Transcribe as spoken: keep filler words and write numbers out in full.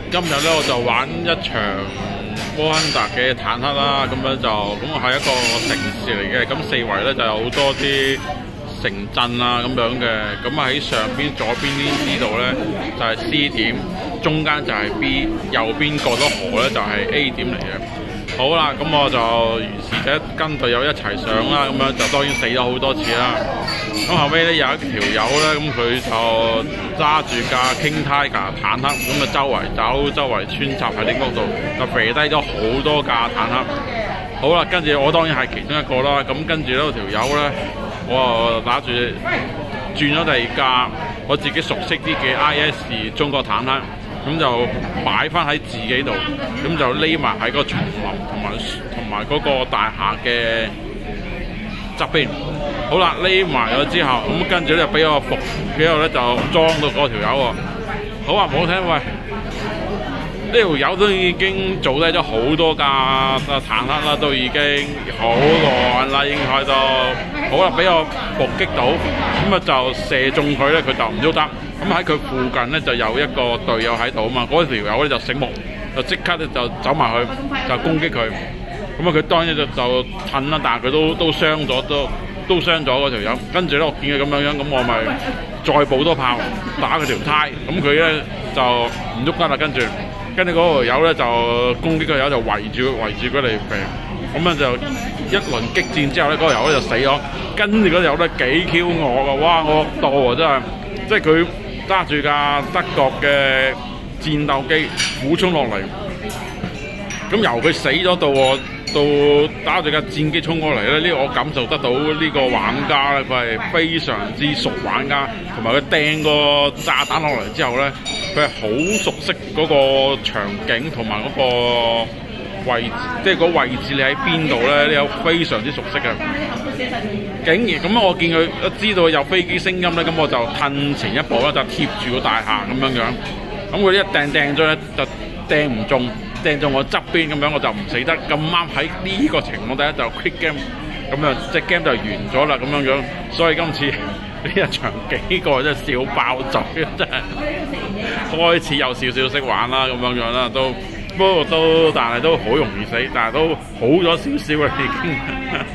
今日咧我就玩一場摩亨達嘅坦克啦，咁樣就咁我係一個城市嚟嘅，咁四圍咧就有好多啲城鎮啊咁樣嘅，咁喺上邊左邊呢度咧就係 C 點，中間就係 B， 右邊過咗河咧就係 A 點嚟嘅。好啦，咁我就如是者跟隊友一齊上啦，咁樣就當然死咗好多次啦。咁後尾咧有一條友咧，咁佢就揸住架 King Tiger 坦克，咁啊周圍走，周圍穿插喺啲屋度，就肥低咗好多架坦克。好啦，跟住我當然係其中一個啦。咁跟住呢條友咧，我就打住轉咗第二架我自己熟悉啲嘅 I S 中國坦克。咁就擺翻喺自己度，咁就匿埋喺個叢林同埋同埋嗰個大廈嘅側邊。好啦，匿埋咗之後，咁跟住咧俾我伏，之後咧就裝到嗰條友喎。好話唔好聽，喂，呢條友都已經做低咗好多架坦克啦，都已經好耐啦，應該都好啦，俾我伏擊到，咁啊就射中佢咧，佢就唔喐得。咁喺佢附近咧就有一個隊友喺度啊嘛，嗰條友咧就醒目，就即刻咧就走埋去就攻擊佢。咁啊佢當然就就褪啦，但係佢都都傷咗，都都傷咗嗰條友。跟住咧我見佢咁樣樣，咁我咪再補多炮打佢條胎。咁佢咧就唔喐得啦。跟住跟住嗰條友咧就攻擊個友就圍住圍住佢嚟肥。咁啊就一輪激戰之後咧，嗰條友咧就死咗。跟住嗰條友咧幾 Q 惡啊！哇，惡到啊真係，即係佢。揸住架德國嘅戰鬥機俯衝落嚟，咁由佢死咗到我到打住架戰機衝過嚟咧，呢、這個我感受得到呢個玩家咧，佢係非常之熟玩家，同埋佢掟個炸彈落嚟之後咧，佢係好熟悉嗰個場景同埋嗰個位置，即係個位置你喺邊度咧，你有非常之熟悉嘅。竟然咁我見佢知道有飛機聲音咧，咁我就褪前一步啦，就貼住個大廈咁樣樣。咁佢一掟掟咗咧，就掟唔中，掟中我側邊咁樣，我就唔死得。咁啱喺呢個情況底下就 quick game， 咁啊隻 game 就完咗啦咁樣樣。所以今次呢一場幾個真係笑爆嘴，真係開始有少少識玩啦咁樣樣啦，都不過都但係都好容易死，但係都好咗少少啦已經。